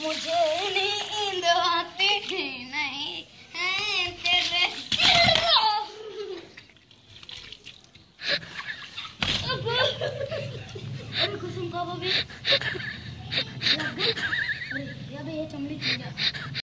मुझे नींद आती नहीं है तेरे। अरे कुसुम का वो भी अरे ये चमड़ी